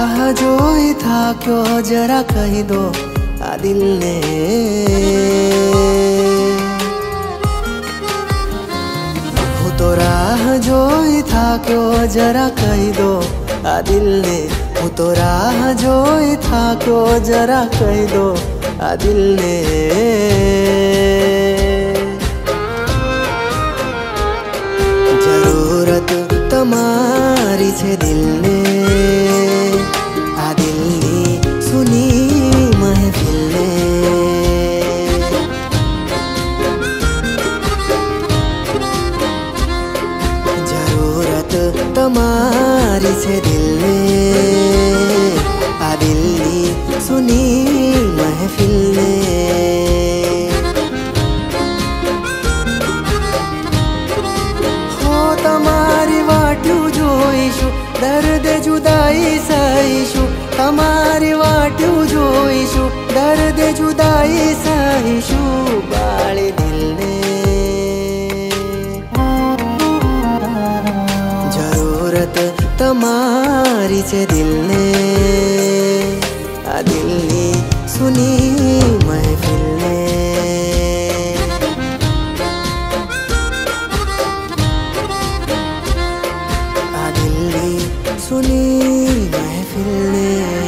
राह जो ही था क्यों जरा कह दो आ दिल ने। वो तो राह जो ही था क्यों जरा कह दो आ दिल ने। वो तो राह जो ही था क्यों जरा कह दो आ दिल ने। जरूरत तमारी छे दिल ने आ दिलनी सुनी महफिल ने। जरूरत तमारी छे दिल ने आ दिलनी सुनी महफिल ने। तमारी वाट्यू जोईशु दर्द जुदाई सहीशु। तमारी वाट्यू जोईशु दर्द जुदाई सहीशु बाळे दिल ने। जरूरत तमारी छे दिल ने आ दिलनी सुनी महफिल ने। सुनी महफिल ने।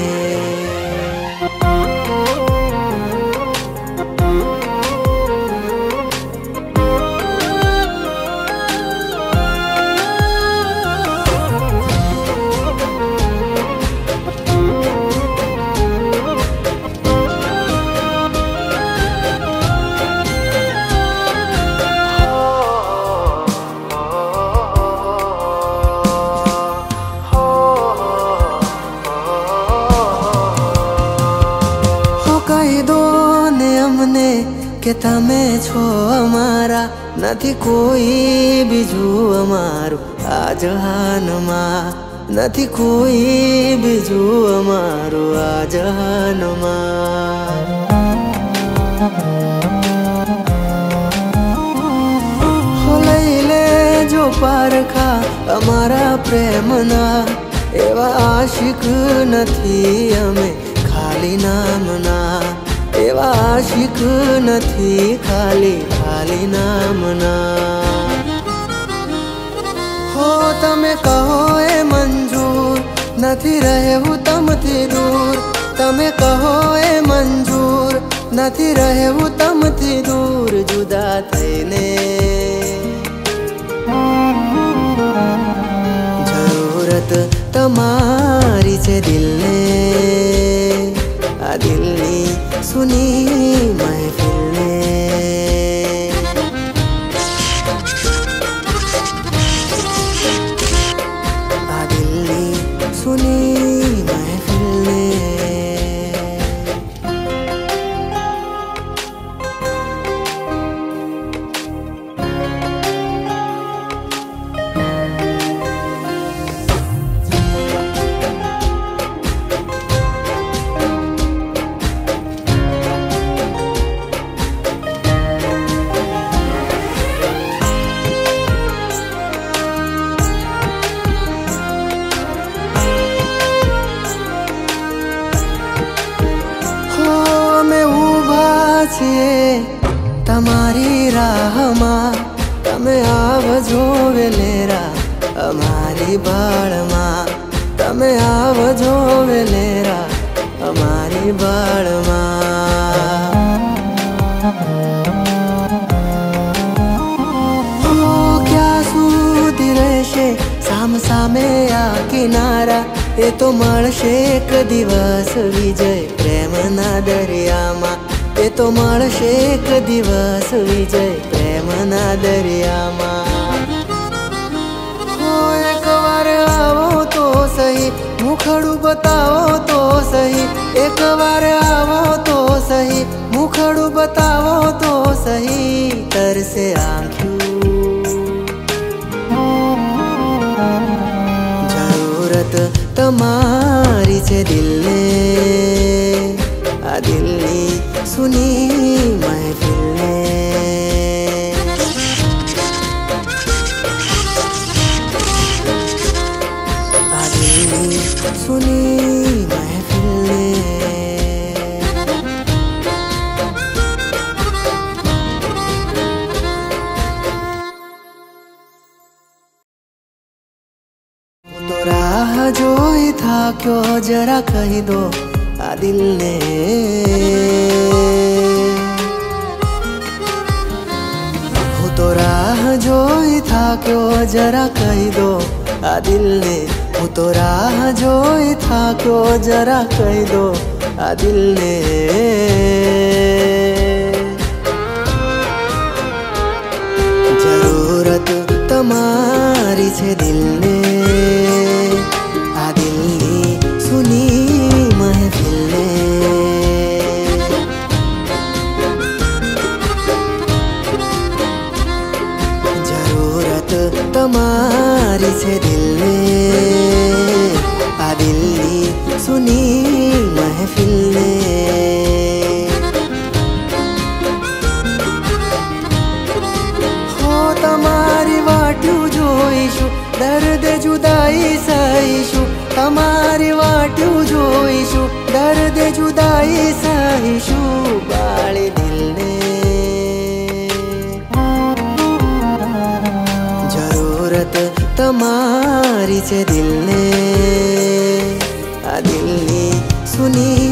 कही दो ने अमने के तमे छो अमारा नथी कोई बीजू अमारू आ जहानमा। नथी कोई बीजू अमारू आ जहानमा। हो लैले जो पारखा अमारा प्रेमना एवा आशिक नथी अमे खाली नामना। एवा आशिक नथी खाली खाली नामना। हो तमे कहो ए मंजूर नथी रहेवू तमथी दूर। तमे कहो ए मंजूर नथी रहेवू तमथी दूर जुदा थईने। जरूरत तमारी छे दिल ने आ दिलनी सुनी महफिल ने। आ दिलनी सुनी महफिल ने। तमारी राहमा तमे आवजो वेलेरा अमारी बाळमा। तमे आवजो वेलेरा अमारी बाळमा। हो क्या सुधी रहेशे साम सामे आ किनारा। ए तो मळशे एक दिवस विजय प्रेमना दरियामा। ए तो मळशे एक दिवस विजय प्रेमना दरियामा। हो एक बार आवो तो सही मुखड़ू बताओ तो सही। एक बार आवो तो सही मुखड़ू बताओ तो सही। तरसे आँखों जरूरत तमारी छे दिल ने आ दिलनी सुनी महफिल ने। आ सुनी महफिल ने। तो राह जो ही था क्यों जरा कह दो आ दिल ने। तो राह जो ही था क्यों जरा कह दो आ दिल ने। तो राह जो ही था क्यों जरा कह दो आ दिल ने। जरूरत तमारी छे दिल ने। आ दिल नी सुनी महफिल ने। तमारी छे दिल ने। आ दिल नी सुनी महफिल ने। हो तमारी वाट्यू जोईशु दर्द जुदाई सहीशु। तमारी वाट्यू जोईशु दर्द जुदाई सहीशु बाळे दिल ने। तमारी छे दिल ने। आ दिल नी सुनी